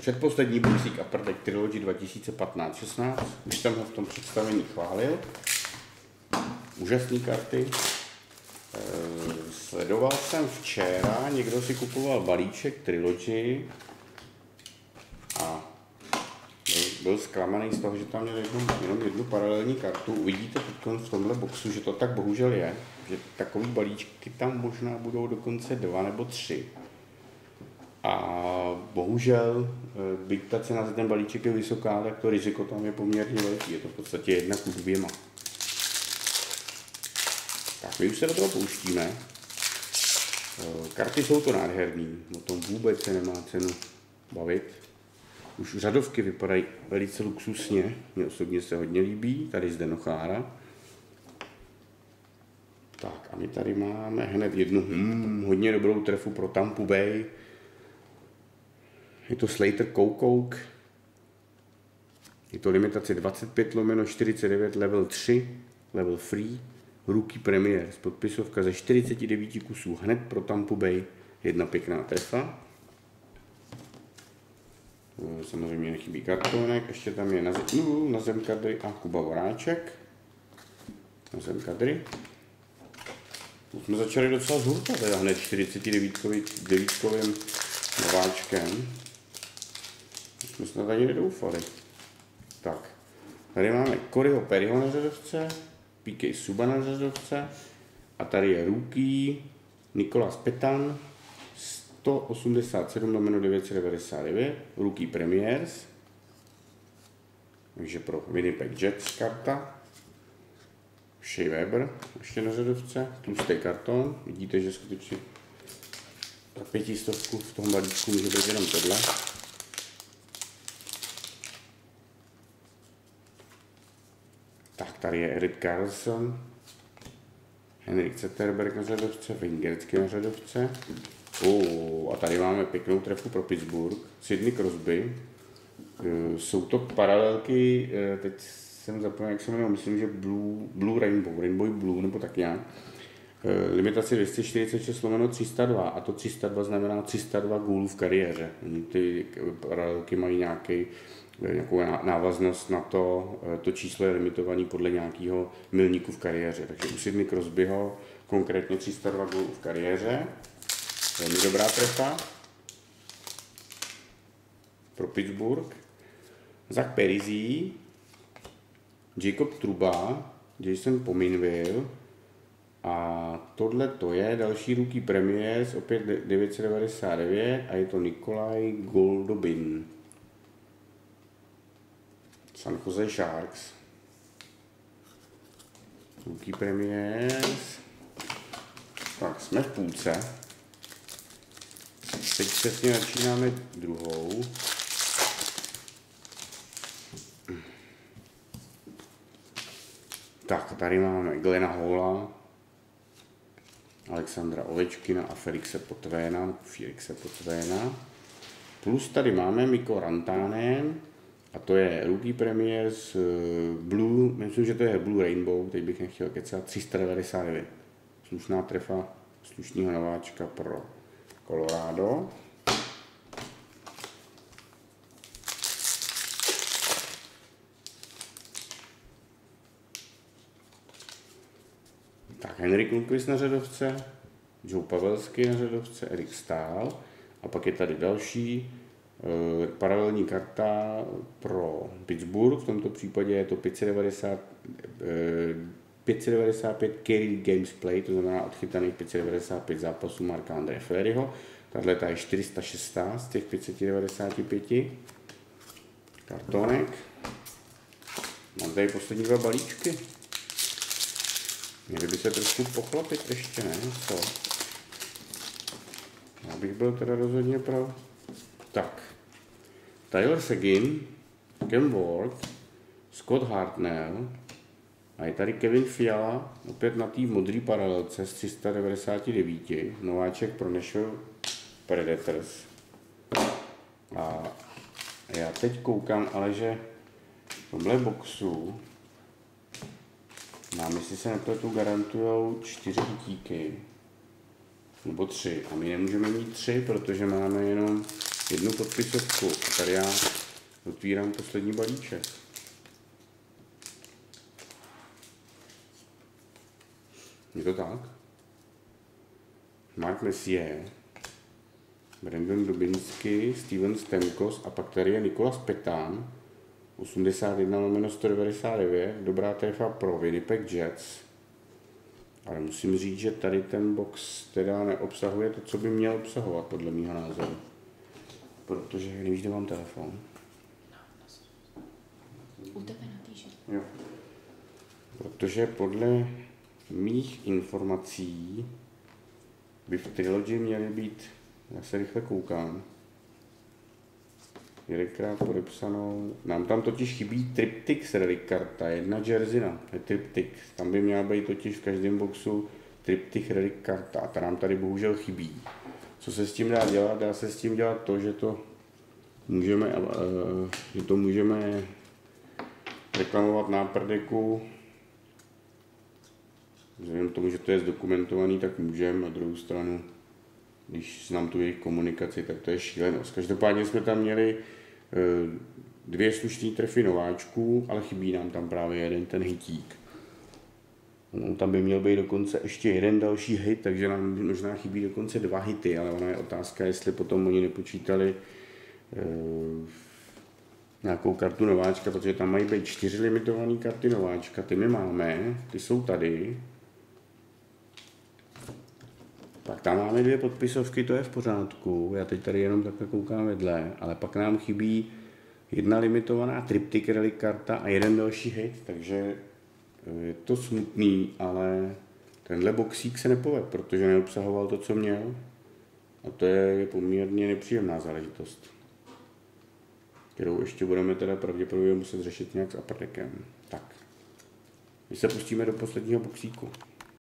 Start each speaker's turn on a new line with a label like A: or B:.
A: Předposlední boxík Upper Deck Trilogy 2015-16. Už jsem ho v tom představení chválil. Úžasné karty. Sledoval jsem včera, někdo si kupoval balíček Trilogy a byl zklamaný z toho, že tam měl jenom jednu paralelní kartu. Uvidíte teď v tomhle boxu, že to tak bohužel je, že takový balíčky tam možná budou dokonce 2 nebo 3. A bohužel, byť ta cena za ten balíček je vysoká, tak to riziko tam je poměrně velký. Je to v podstatě 1:2. Tak my už se do toho pouštíme. Karty jsou to nádherný, o tom vůbec se nemá cenu bavit. Už řadovky vypadají velice luxusně, mně osobně se hodně líbí, tady zde Nochára. Tak a my tady máme hned jednu hodně dobrou trefu pro Tampa Bay. Je to Slater Koukouk. Je to limitace 25/49 level 3, level free, Rookie Premier, podpisovka ze 49 kusů hned pro Tampa Bay, jedna pěkná trefa. Samozřejmě nechybí kartonek, ještě tam je na zem kadry a Kuba Voráček. Na zem kadry. Už jsme začali docela zhurta, teda hned 49kovým nováčkem. Jsme snad ani nedoufali. Tak, tady máme Coreyho Perryho na řadovce, PK Suba na řadovce a tady je Rookie Nicolas Petan 187/999, Rookie Premiers, takže pro Winnipeg Jets karta. Shea Weber ještě na řadovce, tlustý karton, vidíte, že skutečně za 500 v tom balíčku může být jenom tohle. Tak tady je Erik Karlsson, Henrik Zetterberg na řadovce, Wingersky na řadovce. A tady máme pěknou trefu pro Pittsburgh, Sidney Crosby. Jsou to paralelky, teď jsem zapomněl, jak se jmenuje, myslím, že Blue Rainbow Blue nebo tak nějak. Limitace 246/302 a to 302 znamená 302 gólů v kariéře. Ty paralelky mají nějakou návaznost na to, to číslo je limitované podle nějakého milníku v kariéře. Takže u Sidney Crosbyho konkrétně 302 gólů v kariéře. Velmi dobrá trefa pro Pittsburgh. Zach Parise, Jacob Trouba, Jason Pominville a tohle to je další Rookie Premiers, opět 999 a je to Nikolaj Goldobin. San Jose Sharks. Rookie Premiers. Tak, jsme v půlce. Teď přesně začínáme druhou. Tak, tady máme Glena Halla, Alexandra Ovečkina a Felixe Potvéna. Plus tady máme Mikko Rantanen a to je Rookie Premiers Blue, myslím, že to je Blue Rainbow, teď bych nechtěl kecat, 399. Slušná trefa slušného nováčka pro Colorado. Tak, Henrik Lundqvist na řadovce, Joe Pavelski na řadovce, Erik Staal a pak je tady další paralelní karta pro Pittsburgh, v tomto případě je to 595 carry games play, to znamená odchytaných 595 zápasů Marka André Fleuryho. Tahle je 416 z těch 595 kartonek. Mám tady poslední 2 balíčky. Měli by se trošku pochlapit ještě, ne? Co? Já bych byl teda rozhodně pro. Tak. Tyler Seguin, Cam Ward, Scott Hartnell a je tady Kevin Fiala, opět na té modré paralelce z 399, nováček pro Nashville Predators. A já teď koukám, ale že v tomhle boxu nám, jestli se nepletu, garantujou 4 díky, nebo 3. A my nemůžeme mít 3, protože máme jenom jednu podpisovku. A tady já otvírám poslední balíček. Je to tak? Mark Messier, Brandon Dubinsky, Steven Stamkos a pak tady je Nikolas Petán, 81/199, dobrá trefa pro Winnipeg Jets. Ale musím říct, že tady ten box teda neobsahuje to, co by měl obsahovat, podle mýho názoru. Protože nevíš, kde mám telefon.
B: U tebe na týži.
A: Jo. Protože podle mých informací by v Trilogy měly být, já se rychle koukám, jedenkrát podepsanou, nám tam totiž chybí Triptych relic karta, jedna jerseyna, je Triptych, tam by měla být totiž v každém boxu Triptych relic karta a ta nám tady bohužel chybí. Co se s tím dá dělat? Dá se s tím dělat to, že to můžeme reklamovat na prdeku. Vzhledem k tomu, že to je zdokumentovaný, tak můžeme, na druhou stranu, když znám tu jejich komunikaci, tak to je šílenost. Každopádně jsme tam měli 2 slušné trefy nováčků, ale chybí nám tam právě jeden ten hitík. On tam by měl být dokonce ještě jeden další hit, takže nám možná chybí dokonce 2 hity, ale ona je otázka, jestli potom oni nepočítali nějakou kartu nováčka, protože tam mají být 4 limitované karty nováčka, ty my máme, ty jsou tady. Pak tam máme 2 podpisovky, to je v pořádku, já teď tady jenom takhle koukám vedle, ale pak nám chybí 1 limitovaná Triptych relic karta a 1 další hit, takže je to smutný, ale tenhle boxík se nepovedl, protože neobsahoval to, co měl, a to je poměrně nepříjemná záležitost, kterou ještě budeme teda pravděpodobně muset řešit nějak s Apartekem. Tak, my se pustíme do posledního boxíku.